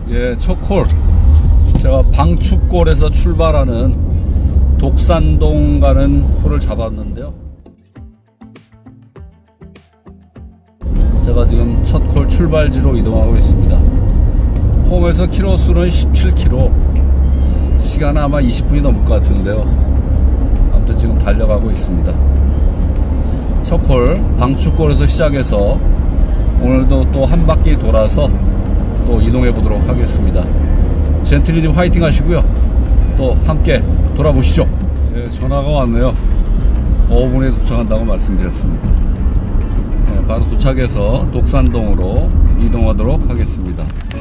예, 첫 콜. 제가 방축골에서 출발하는 독산동 가는 콜을 잡았는데요. 제가 지금 첫 콜 출발지로 이동하고 있습니다. 홈에서 키로수는 17km. 시간은 아마 20분이 넘을 것 같은데요. 아무튼 지금 달려가고 있습니다. 첫 콜 방축골에서 시작해서 오늘도 또 한 바퀴 돌아서 또 이동해 보도록 하겠습니다. 젠틀리님 화이팅 하시고요. 또 함께 돌아보시죠. 네, 전화가 왔네요. 5분에 도착한다고 말씀드렸습니다. 네, 바로 도착해서 독산동으로 이동하도록 하겠습니다.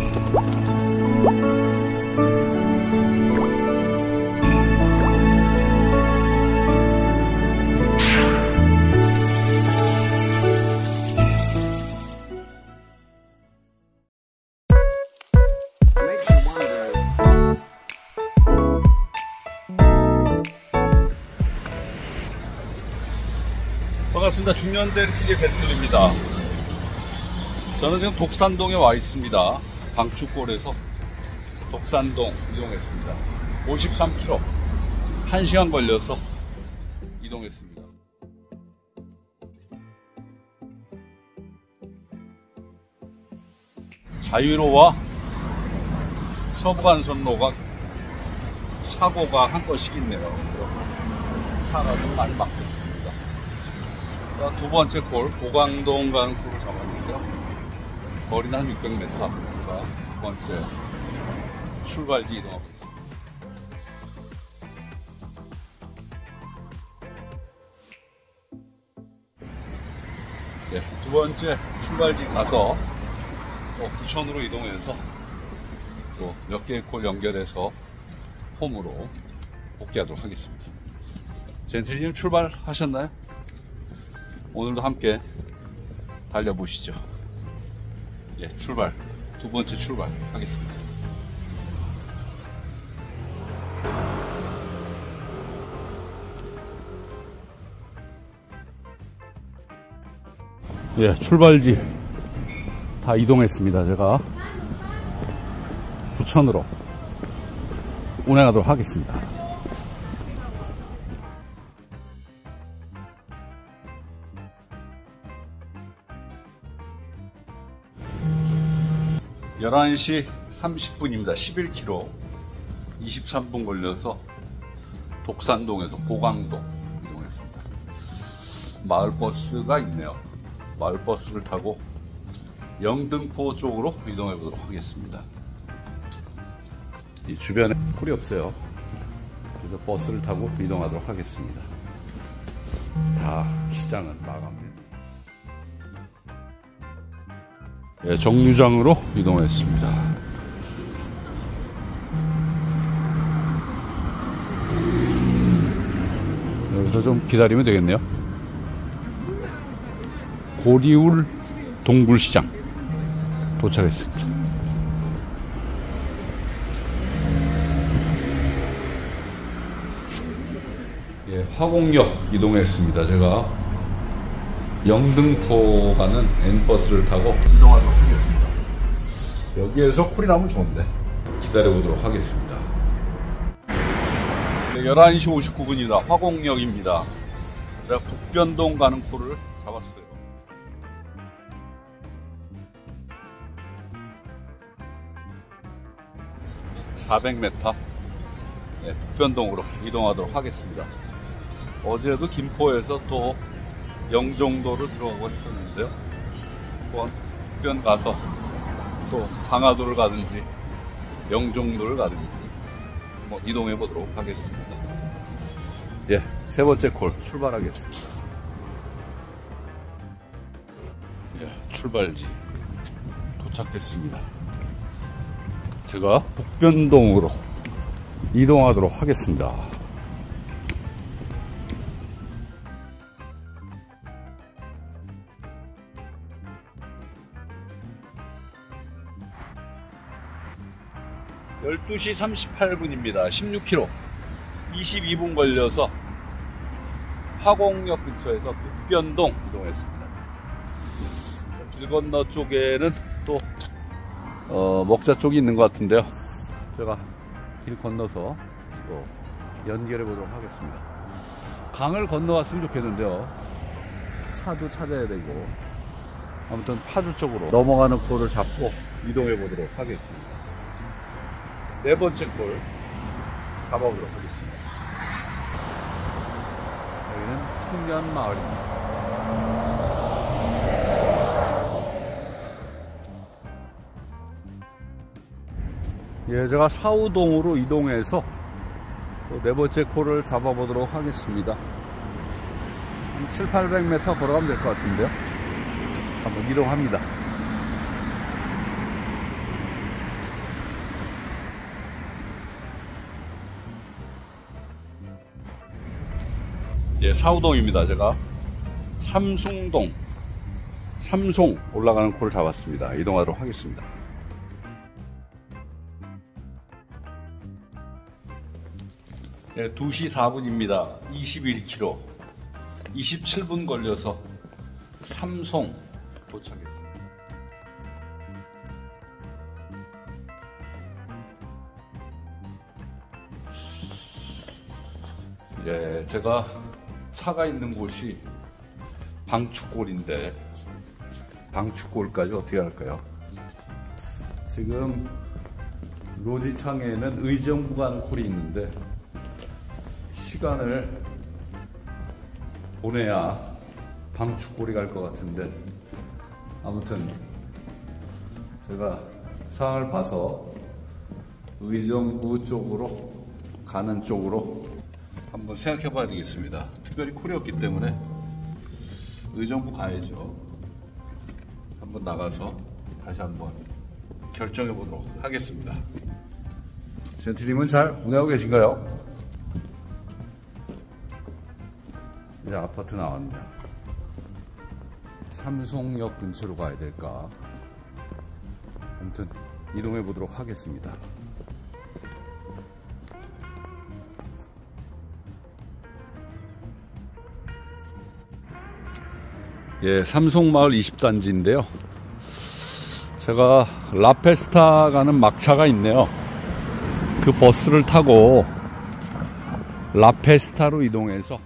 반갑습니다. 중년대 TV의 배틀입니다. 저는 지금 독산동에 와 있습니다. 방축골에서 독산동 이동했습니다. 53km 1시간 걸려서 이동했습니다. 자유로와 서부간선로가 사고가 한 건씩 있네요. 차가 좀 많이 막혔습니다. 두 번째 콜, 고강동 가는 콜을 잡았는데요. 거리는 한 600m. 두 번째 출발지 이동하고 있습니다. 네, 두 번째 출발지 가서 또 부천으로 이동해서 또 몇 개의 콜 연결해서 홈으로 복귀하도록 하겠습니다. 젠틀리님 출발하셨나요? 오늘도 함께 달려보시죠. 예, 출발. 두 번째 출발 하겠습니다. 예, 출발지 다 이동했습니다. 제가 부천으로 운행하도록 하겠습니다. (11시 30분입니다) 11km 23분 걸려서 독산동에서 고강동 이동했습니다. 마을버스가 있네요. 마을버스를 타고 영등포 쪽으로 이동해 보도록 하겠습니다. 이 주변에 콜이 없어요. 그래서 버스를 타고 이동하도록 하겠습니다. 다 시장은 마감됩니다. 예, 정류장으로 이동했습니다. 여기서 좀 기다리면 되겠네요. 고리울 동굴시장 도착했습니다. 예, 화곡역 이동했습니다. 제가 영등포 가는 N버스를 타고 이동하도록 하겠습니다. 여기에서 콜이 나오면 좋은데 기다려보도록 하겠습니다. 네, 11시 59분입니다. 화곡역입니다. 제가 북변동 가는 콜을 잡았어요. (400m) 네, 북변동으로 이동하도록 하겠습니다. 어제도 김포에서 또 영종도를 들어가고 했었는데요. 한번 북변 가서 또 강화도를 가든지 영종도를 가든지 한번 이동해 보도록 하겠습니다. 예, 세 번째 콜 출발하겠습니다. 예, 출발지 도착했습니다. 제가 북변동으로 이동하도록 하겠습니다. (12시 38분입니다) 16km 22분 걸려서 화곡역 근처에서 북변동 이동했습니다. 길 건너 쪽에는 또 먹자 쪽이 있는 것 같은데요. 제가 길 건너서 또 연결해 보도록 하겠습니다. 강을 건너왔으면 좋겠는데요. 차도 찾아야 되고. 아무튼 파주 쪽으로 넘어가는 콜을 잡고 이동해 보도록 하겠습니다. 네 번째 콜 잡아보도록 하겠습니다. 여기는 풍년마을입니다. 예, 제가 사우동으로 이동해서 또 네 번째 콜을 잡아보도록 하겠습니다. 한 700~800m 걸어가면 될 것 같은데요. 한번 이동합니다. 예, 사우동입니다. 제가 삼숭동, 삼송 올라가는 콜을 잡았습니다. 이동하도록 하겠습니다. 예, 2시 4분입니다. 21km, 27분 걸려서 삼송 도착했습니다. 예, 제가 차가 있는 곳이 방축골인데 방축골까지 어떻게 할까요? 지금 로지창에는 의정부 가는 콜이 있는데 시간을 보내야 방축골이 갈 것 같은데, 아무튼 제가 상황을 봐서 의정부 쪽으로 가는 쪽으로 한번 생각해 봐야 되겠습니다. 특별히 콜이 없기 때문에 의정부 가야죠. 한번 나가서 다시 한번 결정해 보도록 하겠습니다. 젠틀님은 잘 운행하고 계신가요? 이제 아파트 나왔네요. 삼송역 근처로 가야 될까? 아무튼 이동해 보도록 하겠습니다. 예, 삼송마을 20단지인데요. 제가 라페스타 가는 막차가 있네요. 그 버스를 타고 라페스타로 이동해서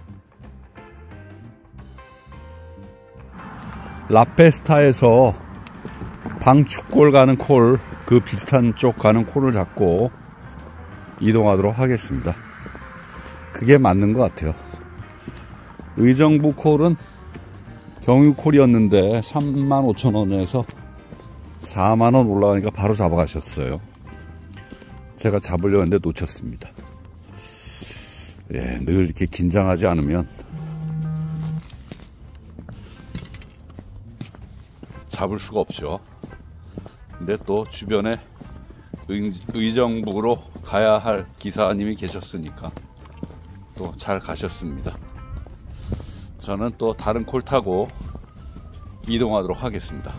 라페스타에서 방축골 가는 콜, 그 비슷한 쪽 가는 콜을 잡고 이동하도록 하겠습니다. 그게 맞는 것 같아요. 의정부 콜은 경유 콜이었는데 35,000원에서 4만원 올라가니까 바로 잡아가셨어요. 제가 잡으려고 했는데 놓쳤습니다. 예, 늘 이렇게 긴장하지 않으면 잡을 수가 없죠. 근데 또 주변에 의정부로 가야 할 기사님이 계셨으니까 또 잘 가셨습니다. 저는 또 다른 콜 타고 이동하도록 하겠습니다.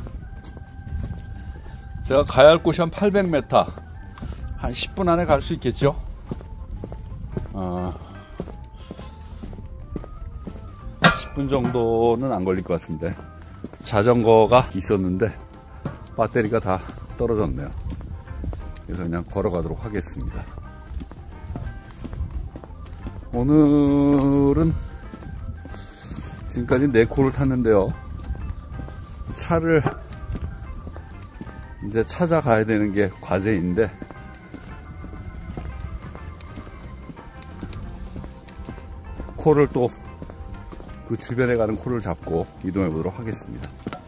제가 가야 할 곳이 한 800m, 한 10분 안에 갈 수 있겠죠? 10분 정도는 안 걸릴 것 같은데, 자전거가 있었는데 배터리가 다 떨어졌네요. 그래서 그냥 걸어가도록 하겠습니다. 오늘은 지금까지 4콜을 탔는데요. 차를 이제 찾아가야 되는 게 과제인데, 콜을 또 그 주변에 가는 콜을 잡고 이동해 보도록 하겠습니다.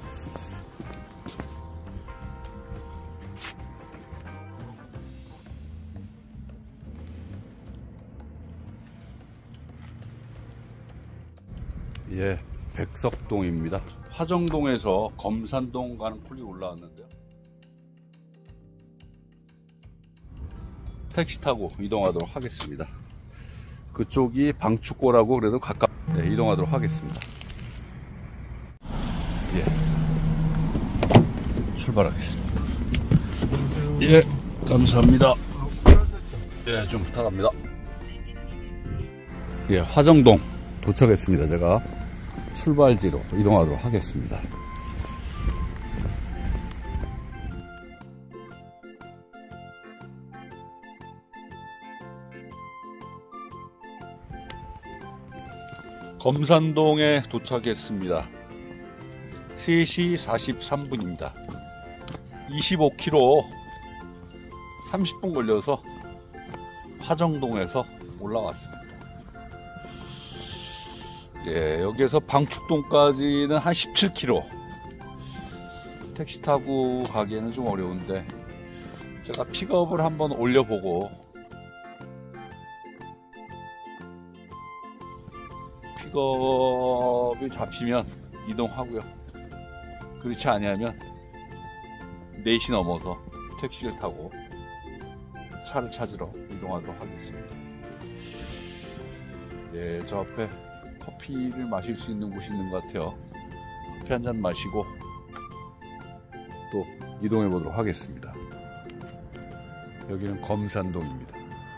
예, 백석동입니다. 화정동에서 검산동 가는 콜이 올라왔는데요. 택시 타고 이동하도록 하겠습니다. 그쪽이 방축골하고 그래도 네, 이동하도록 하겠습니다. 예, 출발하겠습니다. 예, 감사합니다. 예, 좀 부탁합니다. 예, 화정동 도착했습니다. 제가 출발지로 이동하도록 하겠습니다. 검산동에 도착했습니다. 3시 43분입니다. 25km 30분 걸려서 화정동에서 올라왔습니다. 예, 여기에서 방축동까지는 한 17km. 택시 타고 가기에는 좀 어려운데 제가 픽업을 한번 올려보고 픽업이 잡히면 이동하고요. 그렇지 않으면 4시 넘어서 택시를 타고 차를 찾으러 이동하도록 하겠습니다. 예, 저 앞에 커피를 마실 수 있는 곳이 있는 것 같아요. 커피 한 잔 마시고 또 이동해 보도록 하겠습니다. 여기는 검산동입니다.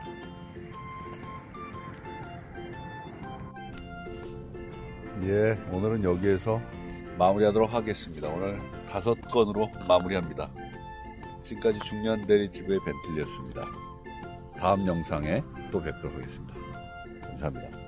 예, 오늘은 여기에서 마무리하도록 하겠습니다. 오늘 5건으로 마무리합니다. 지금까지 중요한 내리티브의 벤틀리였습니다. 다음 영상에 또 뵙도록 하겠습니다. 감사합니다.